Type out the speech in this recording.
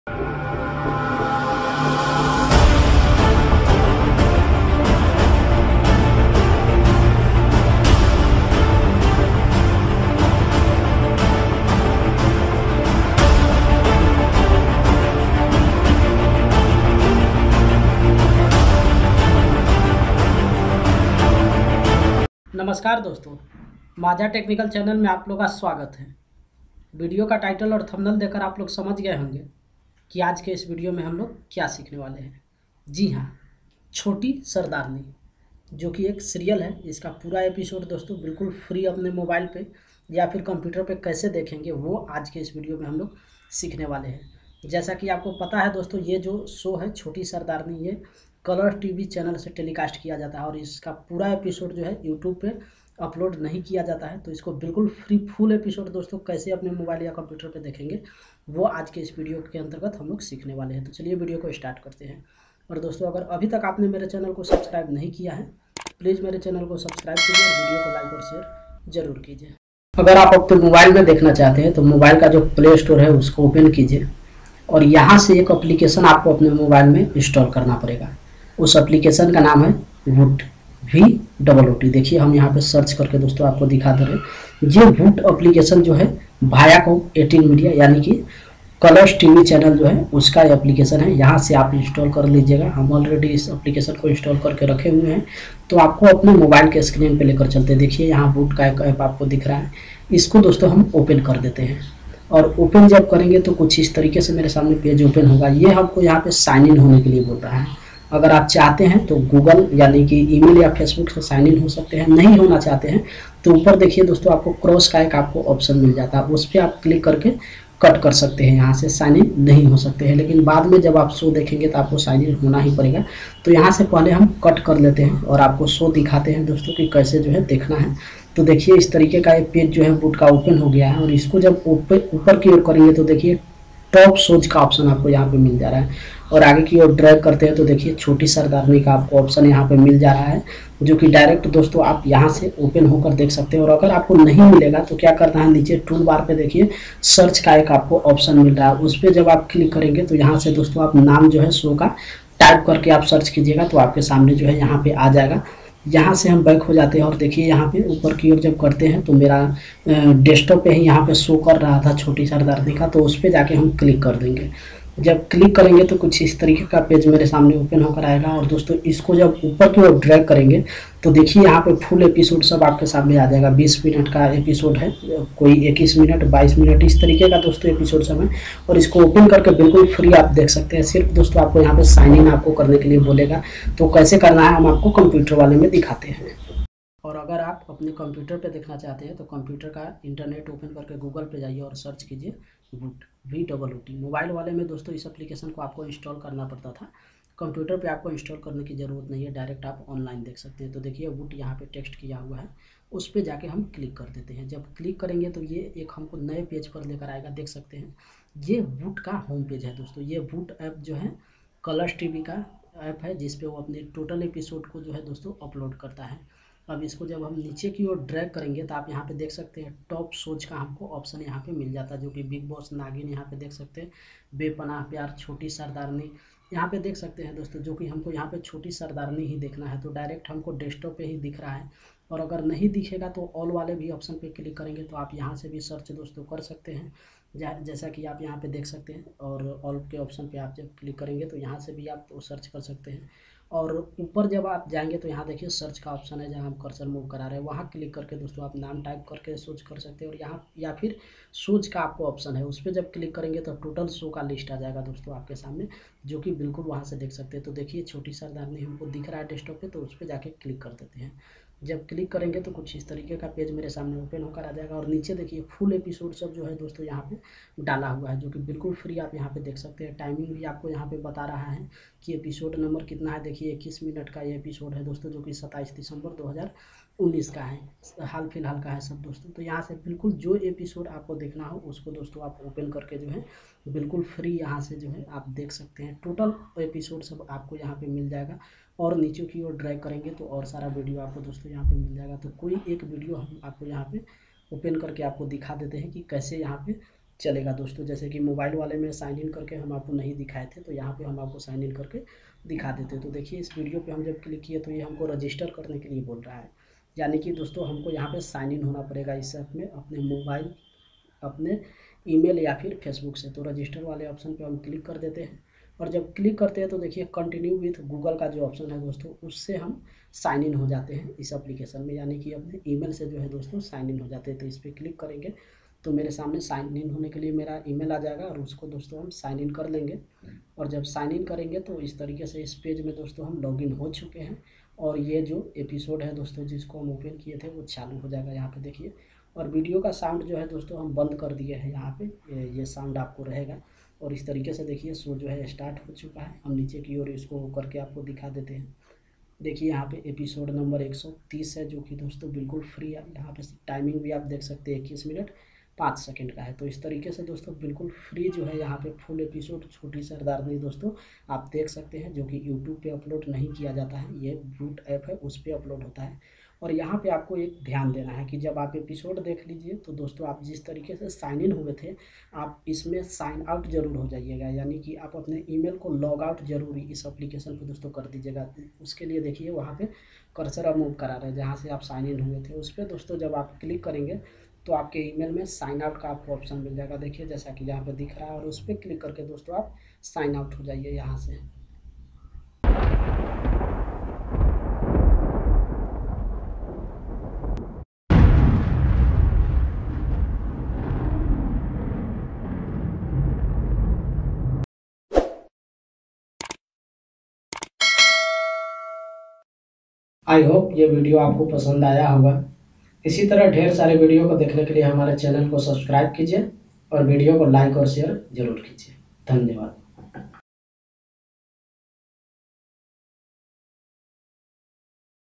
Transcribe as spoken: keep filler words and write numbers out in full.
नमस्कार दोस्तों, माझा टेक्निकल चैनल में आप लोग का स्वागत है। वीडियो का टाइटल और थंबनेल देखकर आप लोग समझ गए होंगे कि आज के इस वीडियो में हम लोग क्या सीखने वाले हैं। जी हाँ, छोटी सरदारनी जो कि एक सीरियल है, इसका पूरा एपिसोड दोस्तों बिल्कुल फ्री अपने मोबाइल पे या फिर कंप्यूटर पे कैसे देखेंगे वो आज के इस वीडियो में हम लोग सीखने वाले हैं। जैसा कि आपको पता है दोस्तों, ये जो शो है छोटी सरदारनी, ये कलर टीवी चैनल से टेलीकास्ट किया जाता है और इसका पूरा एपिसोड जो है यूट्यूब पे अपलोड नहीं किया जाता है। तो इसको बिल्कुल फ्री फुल एपिसोड दोस्तों कैसे अपने मोबाइल या कंप्यूटर पे देखेंगे वो आज के इस वीडियो के अंतर्गत हम लोग सीखने वाले हैं। तो चलिए वीडियो को स्टार्ट करते हैं। और दोस्तों, अगर अभी तक आपने मेरे चैनल को सब्सक्राइब नहीं किया है, प्लीज़ मेरे चैनल को सब्सक्राइब कीजिए और वीडियो को लाइक और शेयर जरूर कीजिए। अगर आप अपने मोबाइल में देखना चाहते हैं तो मोबाइल का जो प्ले स्टोर है उसको ओपन कीजिए और यहाँ से एक एप्लीकेशन आपको अपने मोबाइल में इंस्टॉल करना पड़ेगा। उस एप्लीकेशन का नाम है वूट, वी डबल ओ टी। देखिए हम यहाँ पे सर्च करके दोस्तों आपको दिखा दे रहे हैं। ये वूट एप्लीकेशन जो है वायाकॉम एटीन मीडिया यानी कि कलर्स टीवी चैनल जो है उसका एप्लीकेशन है, यहाँ से आप इंस्टॉल कर लीजिएगा। हम ऑलरेडी इस एप्लीकेशन को इंस्टॉल करके रखे हुए हैं, तो आपको अपने मोबाइल के स्क्रीन पे लेकर चलते हैं। देखिए यहाँ वूट का एक ऐप आपको दिख रहा है, इसको दोस्तों हम ओपन कर देते हैं। और ओपन जब करेंगे तो कुछ इस तरीके से मेरे सामने पेज ओपन होगा। ये हमको यहाँ पे साइन इन होने के लिए बोल रहा है। अगर आप चाहते हैं तो गूगल यानी कि ईमेल या फेसबुक से साइन इन हो सकते हैं, नहीं होना चाहते हैं तो ऊपर देखिए दोस्तों आपको क्रॉस का एक आपको ऑप्शन मिल जाता है, उस पर आप क्लिक करके कट कर सकते हैं। यहाँ से साइन इन नहीं हो सकते हैं, लेकिन बाद में जब आप शो देखेंगे तो आपको साइन इन होना ही पड़ेगा। तो यहाँ से पहले हम कट कर लेते हैं और आपको शो दिखाते हैं दोस्तों कि कैसे जो है देखना है। तो देखिए इस तरीके का एक पेज जो है वूट का ओपन हो गया है और इसको जब ऊपर ऊपर की ओर करेंगे तो देखिए टॉप सोच का ऑप्शन आपको यहाँ पे मिल जा रहा है और आगे की ओर ड्रैग करते हैं तो देखिए छोटी सरदारनी का आपको ऑप्शन यहाँ पे मिल जा रहा है, जो कि डायरेक्ट दोस्तों आप यहाँ से ओपन होकर देख सकते हैं। और अगर आपको नहीं मिलेगा तो क्या करना है, नीचे टूल बार पे देखिए सर्च का एक आपको ऑप्शन मिल रहा है, उस पर जब आप क्लिक करेंगे तो यहाँ से दोस्तों आप नाम जो है शो का टाइप करके आप सर्च कीजिएगा तो आपके सामने जो है यहाँ पे आ जाएगा। यहाँ से हम बैक हो जाते हैं और देखिए यहाँ पे ऊपर की ओर जब करते हैं तो मेरा डेस्कटॉप पे ही यहाँ पे शो कर रहा था छोटी सरदारनी का, तो उस पर जाके हम क्लिक कर देंगे। जब क्लिक करेंगे तो कुछ इस तरीके का पेज मेरे सामने ओपन होकर आएगा और दोस्तों इसको जब ऊपर की ओर ड्रैग करेंगे तो देखिए यहाँ पे फुल एपिसोड सब आपके सामने आ जाएगा। बीस मिनट का एपिसोड है, कोई इक्कीस मिनट, बाईस मिनट, इस तरीके का दोस्तों एपिसोड सब है और इसको ओपन करके बिल्कुल फ्री आप देख सकते हैं। सिर्फ दोस्तों आपको यहाँ पे साइन इन आपको करने के लिए बोलेगा, तो कैसे करना है हम आपको कंप्यूटर वाले में दिखाते हैं। और अगर आप अपने कंप्यूटर पे देखना चाहते हैं तो कंप्यूटर का इंटरनेट ओपन करके गूगल पे जाइए और सर्च कीजिए Voot, V double O T. Mobile वाले में दोस्तों इस एप्लीकेशन को आपको इंस्टॉल करना पड़ता था, कंप्यूटर पे आपको इंस्टॉल करने की ज़रूरत नहीं है, डायरेक्ट आप ऑनलाइन देख सकते हैं। तो देखिए वूट यहाँ पे टेक्स्ट किया हुआ है, उस पर जाके हम क्लिक कर देते हैं। जब क्लिक करेंगे तो ये एक हमको नए पेज पर लेकर आएगा, देख सकते हैं ये वूट का होम पेज है दोस्तों। ये वूट ऐप जो है कलर्स टीवी का ऐप है, जिसपे वो अपने टोटल एपिसोड को जो है दोस्तों अपलोड करता है। अब इसको जब हम नीचे की ओर ड्रैग करेंगे तो आप यहाँ पे देख सकते हैं टॉप सोच का हमको ऑप्शन यहाँ पे मिल जाता है, जो कि बिग बॉस, नागिन, यहाँ पे देख सकते हैं बेपनाह प्यार, छोटी सरदारनी, यहाँ पे देख सकते हैं दोस्तों, जो कि हमको यहाँ पे छोटी सरदारनी ही देखना है। तो डायरेक्ट हमको डेस्कटॉप पे ही दिख रहा है। और अगर नहीं दिखेगा तो ऑल वाले भी ऑप्शन पे क्लिक करेंगे तो आप यहाँ से भी सर्च दोस्तों कर सकते हैं, जैसा कि आप यहाँ पे देख सकते हैं। और ऑल के ऑप्शन पे आप जब क्लिक करेंगे तो यहाँ से भी आप सर्च कर सकते हैं। और ऊपर जब आप जाएंगे तो यहाँ देखिए सर्च का ऑप्शन है, जहाँ हम कर्सर मूव करा रहे हैं वहाँ क्लिक करके दोस्तों आप नाम टाइप करके सर्च कर सकते हैं। और यहाँ या फिर सोच का आपको ऑप्शन है, उस पर जब क्लिक करेंगे तो टोटल शो का लिस्ट आ जाएगा दोस्तों आपके सामने, जो कि बिल्कुल वहाँ से देख सकते हैं। तो देखिए छोटी सरदारनी हमको दिख रहा है डेस्कटॉप पे, तो उस पर जाके क्लिक कर देते हैं। जब क्लिक करेंगे तो कुछ इस तरीके का पेज मेरे सामने ओपन होकर आ जाएगा और नीचे देखिए फुल एपिसोड सब जो है दोस्तों यहाँ पे डाला हुआ है, जो कि बिल्कुल फ्री आप यहाँ पे देख सकते हैं। टाइमिंग भी आपको यहाँ पे बता रहा है कि एपिसोड नंबर कितना है। देखिए इक्कीस मिनट का ये एपिसोड है दोस्तों, जो कि सत्ताईस दिसंबर दो हज़ार उन्नीस का है, हाल फिलहाल का है सब दोस्तों। तो यहाँ से बिल्कुल जो एपिसोड आपको देखना हो उसको दोस्तों आप ओपन करके जो है बिल्कुल फ्री यहाँ से जो है आप देख सकते हैं। टोटल एपिसोड सब आपको यहाँ पे मिल जाएगा और नीचे की ओर ड्रैग करेंगे तो और सारा वीडियो आपको दोस्तों यहाँ पे मिल जाएगा। तो कोई एक वीडियो हम आपको यहाँ पे ओपन करके आपको दिखा देते हैं कि कैसे यहाँ पे चलेगा दोस्तों। जैसे कि मोबाइल वाले में साइन इन करके हम आपको नहीं दिखाए थे, तो यहाँ पे हम आपको साइन इन करके दिखा देते। तो देखिए इस वीडियो पे हम जब क्लिक किए तो ये हमको रजिस्टर करने के लिए बोल रहा है, यानी कि दोस्तों हमको यहाँ पे साइन इन होना पड़ेगा इस ऐप में अपने मोबाइल, अपने ईमेल या फिर फेसबुक से। तो रजिस्टर वाले ऑप्शन पे हम क्लिक कर देते हैं, और जब क्लिक करते हैं तो देखिए कंटिन्यू विथ गूगल का जो ऑप्शन है दोस्तों, उससे हम साइन इन हो जाते हैं इस एप्लीकेशन में, यानी कि अपने ईमेल से जो है दोस्तों साइन इन हो जाते हैं। तो इस पर क्लिक करेंगे तो मेरे सामने साइन इन होने के लिए मेरा ईमेल आ जाएगा, और उसको दोस्तों हम साइन इन कर लेंगे। और जब साइन इन करेंगे तो इस तरीके से इस पेज में दोस्तों हम लॉगिन हो चुके हैं, और ये जो एपिसोड है दोस्तों जिसको हम ओपन किए थे वो चालू हो जाएगा यहाँ पे देखिए। और वीडियो का साउंड जो है दोस्तों हम बंद कर दिए हैं, यहाँ पे ये, ये साउंड आपको रहेगा। और इस तरीके से देखिए शो जो है स्टार्ट हो चुका है। हम नीचे की ओर इसको करके आपको दिखा देते हैं। देखिए यहाँ पे एपिसोड नंबर एक सौ तीस है, जो कि दोस्तों बिल्कुल फ्री है। यहाँ पे टाइमिंग भी आप देख सकते हैं इक्कीस मिनट पाँच सेकंड का है। तो इस तरीके से दोस्तों बिल्कुल फ्री जो है यहाँ पे फुल एपिसोड छोटी सरदारनी दोस्तों आप देख सकते हैं, जो कि यूट्यूब पे अपलोड नहीं किया जाता है, ये वूट ऐप है उस पर अपलोड होता है। और यहाँ पे आपको एक ध्यान देना है कि जब आप एपिसोड देख लीजिए तो दोस्तों आप जिस तरीके से साइन इन हुए थे आप इसमें साइन आउट जरूर हो जाइएगा, यानी कि आप अपने ईमेल को लॉग आउट जरूर इस एप्लीकेशन पे दोस्तों कर दीजिएगा। उसके लिए देखिए वहाँ पे कर्सर मूव करा रहे हैं, जहाँ से आप साइन इन हुए थे उस पर दोस्तों जब आप क्लिक करेंगे तो आपके ईमेल में साइन आउट का आपको ऑप्शन मिल जाएगा। देखिए जैसा कि यहाँ पे दिख रहा है, और उस पर क्लिक करके दोस्तों आप साइन आउट हो जाइए यहाँ से। आई होप ये वीडियो आपको पसंद आया होगा। इसी तरह ढेर सारे वीडियो को देखने के लिए हमारे चैनल को सब्सक्राइब कीजिए, और वीडियो को लाइक और शेयर जरूर कीजिए। धन्यवाद।